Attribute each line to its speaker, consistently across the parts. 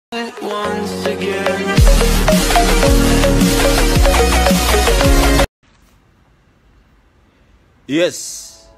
Speaker 1: once again.
Speaker 2: Yes.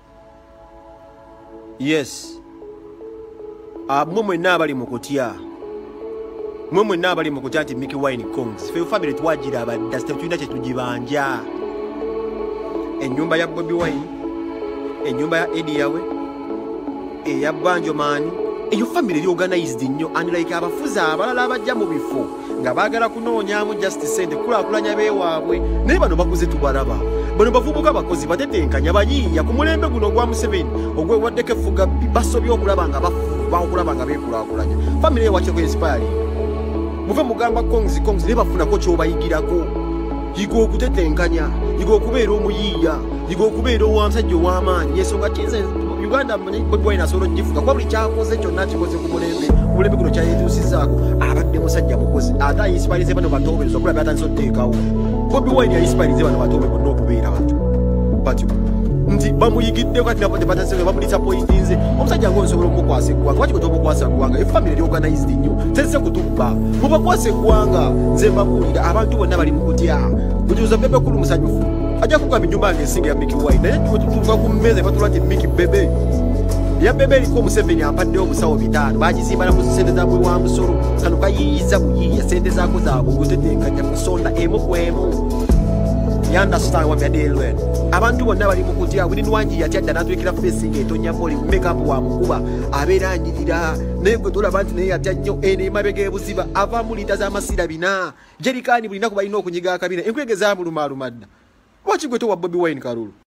Speaker 2: Mwe nabali mukutya. Mwe nabali mukutya nti Mickey Wine Kongs. Fe family twagira abadda tulina kye tujibanja. Ennyumba ya Bobby Wine, ennyumba ya Eddie yawe, eya Banjo Man. Eyo family organized nnyo and like abafuzi abalala abajja mu bifo nga baagala kunoonyaamu justice ende kulaakulanya beewaabwe naye bano bakuze tubalaba. Bano bavubuka bakozi batetenkanya bayiiya ku mulembe guno gwa Museveni ogwewaddeko effuga basobye okulaba nga baokulaba nga beekulaakulanya. Family ewakyeko inspire muve mugamba Kongs naye bafunako ky'obayigirako. Yiga okutetenkanya, yiga okubeera omuyiiya, yiga okubeera owamusajja ow'amaanyi. Yensonga kize Uganda Bobby Wine asobola okugifuga kuba buli kyakoze kyonna kikoze ku mulembe guno kyayetuusizaako abadde musajja mukozi ate ayinspirize bano batoobereza okulaba atandise oteekawo. Bobby Wine yayinspirize bano batoobe bonna okubeera batyo nti bamuyigiddeko kati nabo tebatandise bamudisappointinze. Omusajja ng'osobola omukwasa eggwanga wakiko tomukwasa ggwanga efamily eri organized nnyo tezze kutubba mubakwasa eggwanga. Nze mbabuulira abantu bonna bali mu kutya bujuza Bebe Kulu musanyufu ajja kugamba ennyumba yange ensinga ya Mickey Wine naye tuva ku mmeeza batula nti Mickey Bebe ya Bebe eriko Museveni ampaddeyo obusawo 5 bagizimba mu ssente za mwe wa musolo kano kayiiyiza buyiiya ssente zaako zaabwe gutetenkanya kusonda emu ku emu. Yandasita wa byadelwe abantu bonna bali mu kutya buli nwangi yatya n'atwekera facing etonya moli makeup wa mukuba abeera anyirira naye gwe tulaba nti naye yatya nnyo ene emabega ebuziba ava mu lita z'amasira 4 jerikani bulina ku balina okunyiga akabina enkwege za muluma alumadda. Lwaki gwe towa Bobby Wine kalulu?